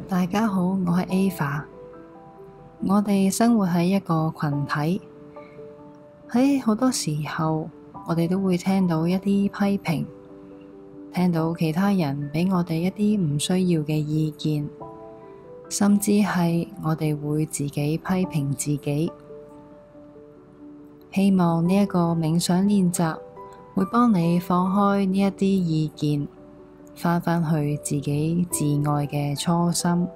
大家好，我係 Ava。我哋生活喺一個群體，喺好多時候，我哋都會聽到一啲批評，聽到其他人畀我哋一啲唔需要嘅意見，甚至係我哋會自己批評自己。希望呢一個冥想練習會幫你放開呢一啲意見，返去自己自愛嘅初心。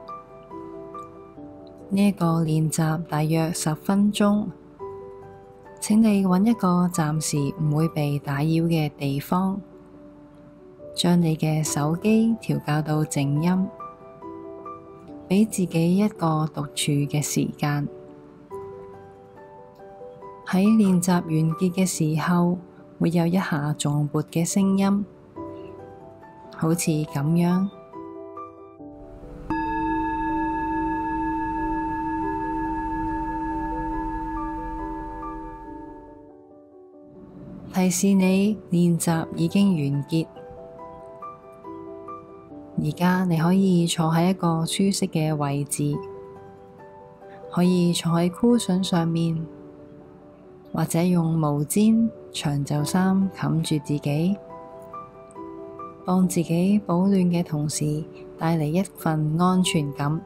呢一個練習大約10分鐘，請你揾一個暫時唔會被打擾嘅地方，將你嘅手機調校到靜音，畀自己一個獨處嘅時間。喺練習完結嘅時候，會有一下頌缽嘅聲音，好似咁樣。提示你練習已經完結，而家你可以坐喺一個舒適嘅位置，可以坐喺cushion上面，或者用毛氈、長袖衫冚住自己，幫自己保暖嘅同時帶嚟一份安全感。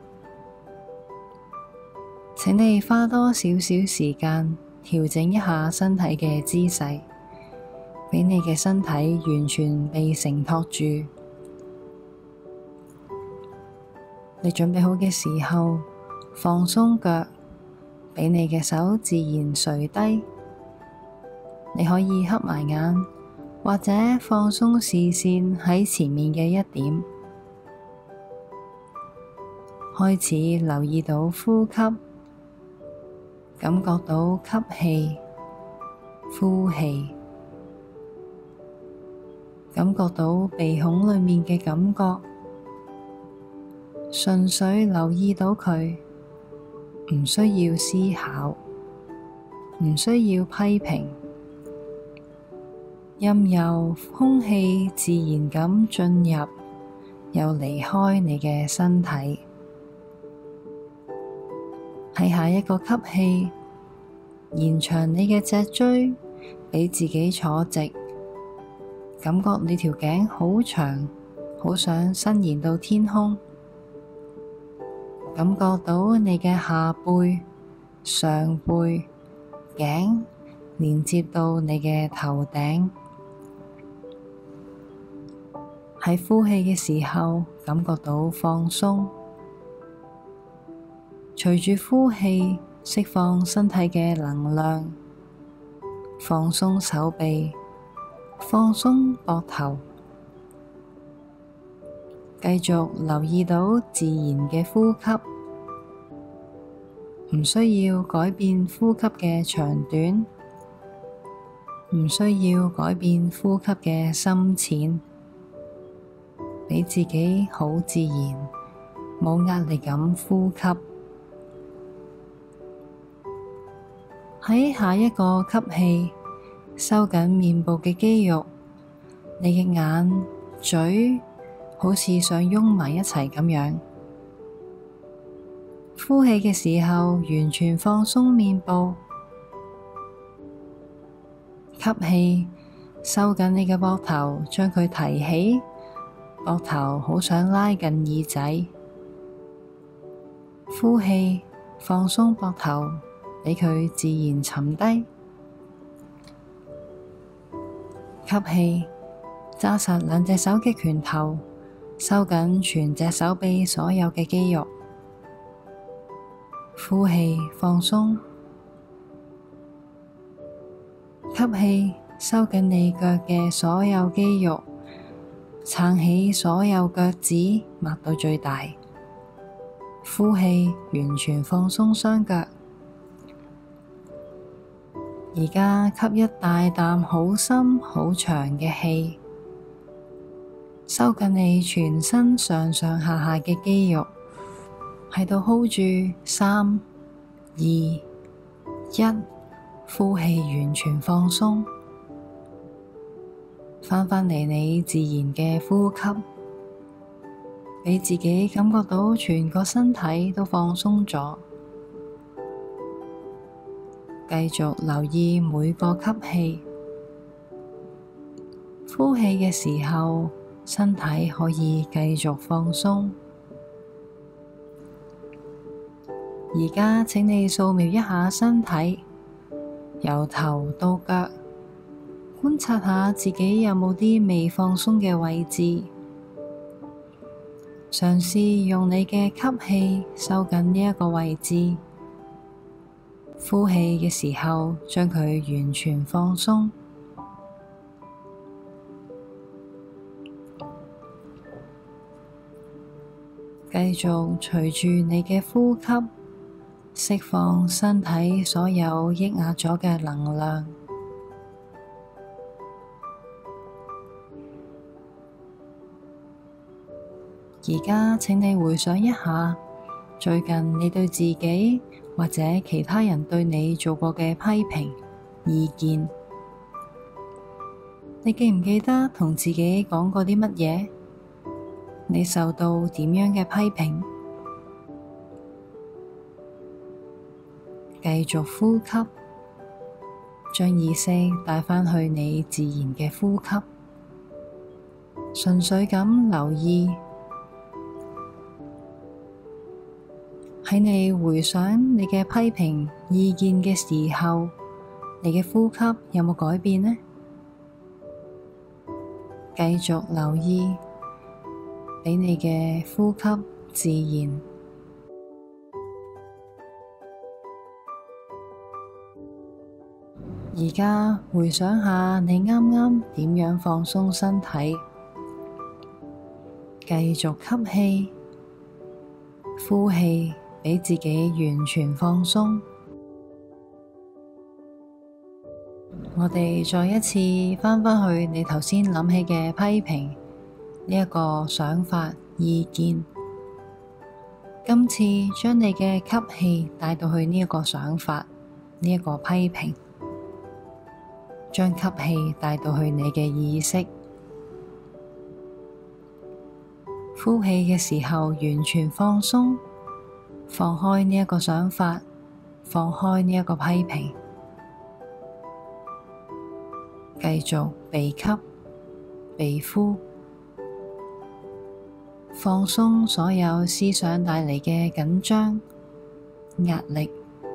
請你花多少少時間調整一下身體嘅姿勢，畀你嘅身體完全被承托住。你準備好嘅時候，放鬆腳，畀你嘅手自然垂低。你可以合埋眼，或者放鬆視線喺前面嘅一點，開始留意到呼吸，感覺到吸氣、呼氣，感覺到鼻孔裏面嘅感覺，純粹留意到佢，唔需要思考，唔需要批評。任由空氣自然咁進入，又離開你嘅身體。喺下一個吸氣，延長你嘅脊椎，畀自己坐直，感覺你條頸好長，好想伸延到天空。感覺到你嘅下背、上背、頸連接到你嘅頭頂。喺呼氣嘅時候，感覺到放鬆。隨住呼氣，釋放身體嘅能量，放鬆手臂，放鬆膊頭，繼續留意到自然嘅呼吸，唔需要改變呼吸嘅長短，唔需要改變呼吸嘅深淺。畀自己好自然，冇壓力咁呼吸。喺下一個吸氣，收緊面部嘅肌肉，你嘅眼、嘴好似想擁埋一齊咁樣。呼氣嘅時候，完全放鬆面部。吸氣，收緊你嘅膊頭，將佢提起。膊頭好想拉近耳仔，呼氣，放鬆膊頭，畀佢自然沉低。吸氣，揸實兩隻手嘅拳頭，收緊全隻手臂所有嘅肌肉。呼氣，放鬆。吸氣，收緊你腳嘅所有肌肉。撐起所有腳趾，擘到最大。呼氣，完全放鬆雙腳。而家吸一大啖好深好長嘅氣，收緊你全身上上下下嘅肌肉，喺度 hold 住3、2、1，呼氣，完全放鬆。返嚟你自然嘅呼吸， 畀自己感覺到全個身體都放鬆咗。繼續留意每個吸氣、呼氣嘅時候，身體可以繼續放鬆。而家請你掃描一下身體，由頭到腳，觀察下自己有冇啲未放鬆嘅位置。嘗試用你嘅吸氣收緊呢一個位置，呼氣嘅時候將佢完全放鬆。繼續隨住你嘅呼吸，釋放身體所有抑壓咗嘅能量。而家請你回想一下，最近你對自己或者其他人對你做過嘅批評、意見，你記唔記得同自己講過啲乜嘢？你受到點樣嘅批評？繼續呼吸，將意識帶返去你自然嘅呼吸，純粹咁留意。喺你回想你嘅批評意見嘅時候，你嘅呼吸有冇改變呢？繼續留意，畀你嘅呼吸自然。而家回想下你啱啱點樣放鬆身體，繼續吸氣，呼氣。畀自己完全放鬆。我哋再一次返返去你頭先諗起嘅批評呢一個想法、意見。今次將你嘅吸氣帶到去呢一個想法、呢一個批評，將吸氣帶到去你嘅意識。呼氣嘅時候完全放鬆。放開呢一個想法，放開呢一個批評，繼續鼻吸鼻呼，放鬆所有思想帶嚟嘅緊張、壓力，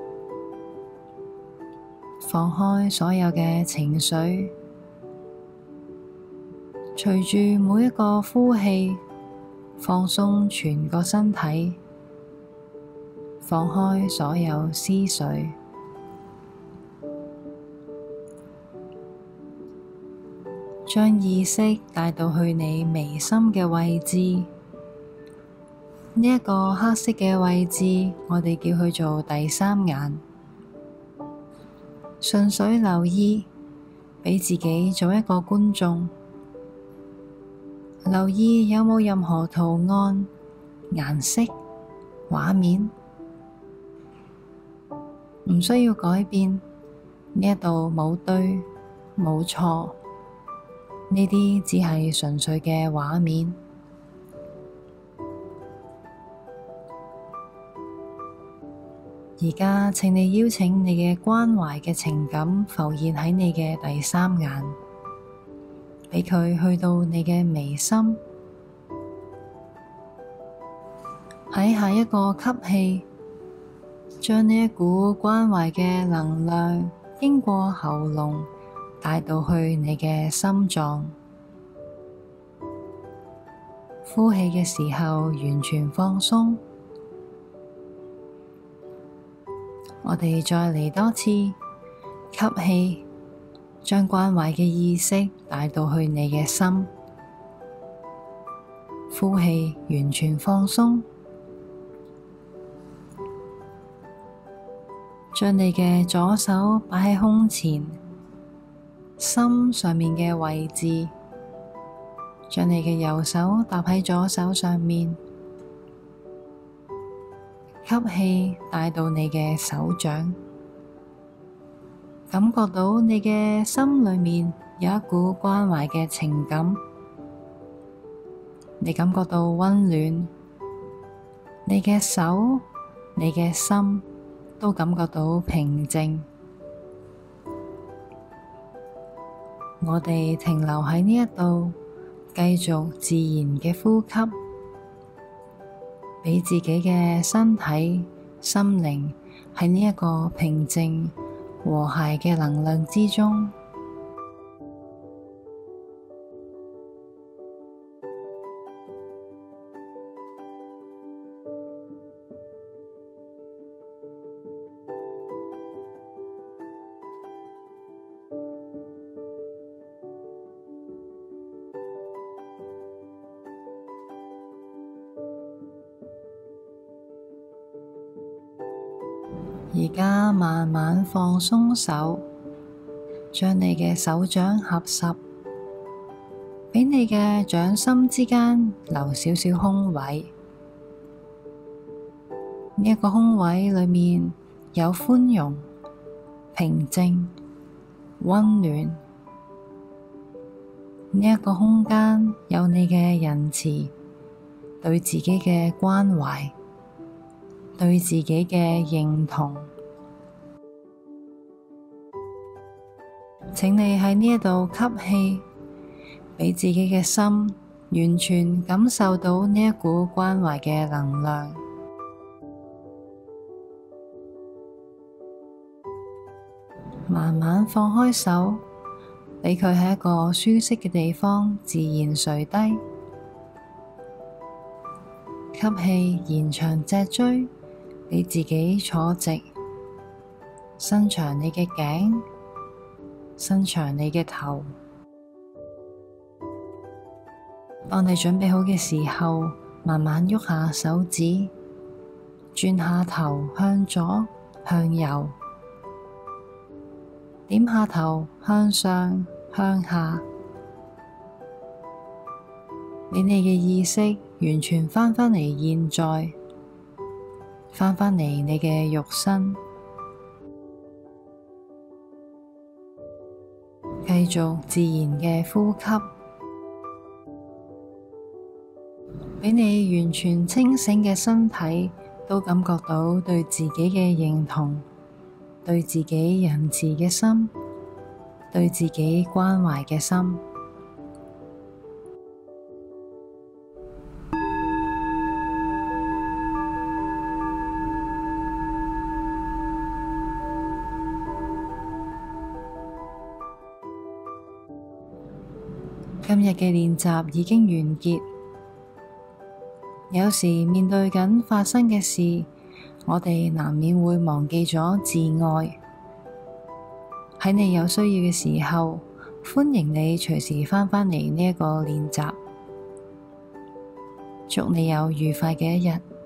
放開所有嘅情緒，隨住每一個呼氣，放鬆全個身體。放開所有思緒，將意識帶到去你眉心嘅位置。呢一個黑色嘅位置，我哋叫佢做第三眼。純粹留意，畀自己做一個觀眾，留意有冇任何圖案、顏色、畫面。唔需要改變，呢一度冇對冇錯，呢啲只係純粹嘅畫面。而家請你邀請你嘅關懷嘅情感浮現喺你嘅第三眼，畀佢去到你嘅眉心。喺下一個吸氣，將呢一股關懷嘅能量經過喉嚨帶到去你嘅心臟。呼氣嘅時候完全放鬆。我哋再嚟多次，吸氣，將關懷嘅意識帶到去你嘅心。呼氣，完全放鬆。將你嘅左手擺喺胸前，心上面嘅位置，將你嘅右手搭喺左手上面，吸氣帶到你嘅手掌，感覺到你嘅心裏面有一股關懷嘅情感。 你感覺到溫暖，你嘅手、你嘅心都感覺到平靜。我哋停留喺呢一度，繼續自然嘅呼吸，畀自己嘅身體、心靈喺呢一個平靜、和諧嘅能量之中。而家慢慢放鬆手，將你嘅手掌合十，畀你嘅掌心之間留少少空位。呢一個空位裏面有寬容、平靜、溫暖。呢一個空間有你嘅仁慈，對自己嘅關懷，對自己嘅認同。請你喺呢一度吸氣，畀自己嘅心完全感受到呢一股關懷嘅能量。慢慢放開手，畀佢喺一個舒適嘅地方自然垂低。吸氣，延長脊椎，畀自己坐直，伸長你嘅頸，伸長你嘅頭。當你準備好嘅時候，慢慢喐下手指，轉下頭向左向右，點下頭向上向下，畀你嘅意識完全返返嚟現在，返返嚟你嘅肉身，繼續自然嘅呼吸，畀你完全清醒嘅身體都感覺到對自己嘅認同，對自己仁慈嘅心，對自己關懷嘅心。今日嘅練習已經完結。有時面對緊發生嘅事，我哋難免會忘記咗自愛。喺你有需要嘅時候，歡迎你隨時返返嚟呢一個練習。祝你有愉快嘅一日。